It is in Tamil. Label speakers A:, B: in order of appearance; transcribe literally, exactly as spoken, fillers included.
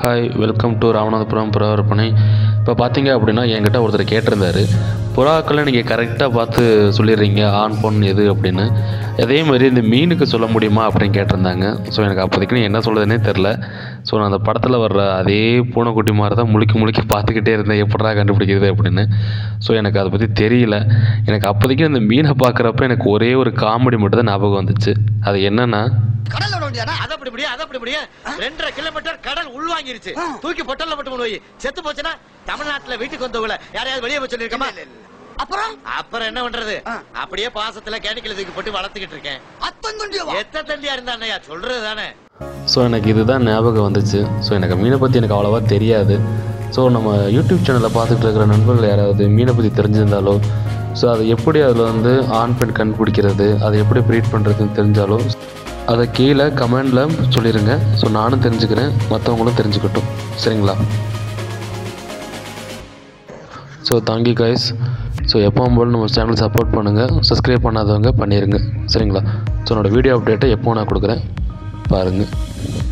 A: ஹாய், வெல்கம் டு ராமநாதபுரம் புறா விற்பனை. இப்போ பார்த்தீங்க அப்படின்னா என்கிட்ட ஒருத்தர் கேட்டிருந்தார், புறாக்களை நீங்கள் கரெக்டாக பார்த்து சொல்லிடுறீங்க ஆண் பொண் எது அப்படின்னு. அதே மாதிரி இந்த மீனுக்கு சொல்ல முடியுமா அப்படின்னு கேட்டிருந்தாங்க. ஸோ எனக்கு அப்போதைக்கு நீ என்ன சொல்கிறதுனே தெரில. ஸோ நான் அந்த படத்தில் வர்ற அதே பூனைக்குட்டி மாதிரி தான் முழிக்க முழிக்க பார்த்துக்கிட்டே இருந்தேன், எப்படா கண்டுபிடிக்கிறது அப்படின்னு. ஸோ எனக்கு அதை பற்றி தெரியல. எனக்கு அப்போதைக்கு அந்த மீனை பார்க்குறப்ப எனக்கு ஒரே ஒரு காமெடி மட்டும் தான் ஞாபகம் வந்துச்சு. அது என்னன்னா,
B: கடல்ல விழுந்தியாடா?
C: அத அப்படி முடியா அத அப்படி முடியா ரெண்டரை கிலோமீட்டர் கடல் உள்வாங்கிருச்சு. தூக்கி பொட்டல்ல போட்டு போய் செத்து போச்சுன்னா தமிழ்நாட்டுல வீட்டுக்கு வந்தவங்கள யாரையாவது வெளியே போய் சொல்லிருக்கமா?
B: அப்புறம்
C: அப்புறம் என்ன பண்றது? அப்படியே பாசத்துல கேணிக்கல தூக்கி போட்டு வளர்த்துக்கிட்டு இருக்கேன்.
B: அத்தன் துண்டியவா?
C: எத்த தண்டியா இருந்தா அண்ணையா சொல்றது தானே.
A: ஸோ எனக்கு இதுதான் ஞாபகம் வந்துச்சு. ஸோ எனக்கு மீனை பற்றி எனக்கு அவ்வளோவா தெரியாது. ஸோ நம்ம யூடியூப் சேனலில் பார்த்துட்டு இருக்கிற நண்பர்கள் யாராவது மீனை பற்றி தெரிஞ்சிருந்தாலோ, ஸோ அதை எப்படி அதில் வந்து ஆண் பெண் கண்டுபிடிக்கிறது, அதை எப்படி ப்ரீட் பண்ணுறதுன்னு தெரிஞ்சாலோ அதை கீழே கமெண்டில் சொல்லிடுங்க. ஸோ நானும் தெரிஞ்சுக்கிறேன், மற்றவங்களும் தெரிஞ்சுக்கட்டும். சரிங்களா? So thank you guys. ஸோ எப்பவும் போல் நம்ம சேனல் சப்போர்ட் பண்ணுங்கள். சப்ஸ்கிரைப் பண்ணாதவங்க பண்ணிடுங்க. சரிங்களா? ஸோ என்னோடய வீடியோ அப்டேட்டை எப்போ நான் கொடுக்குறேன் பாருங்கள்.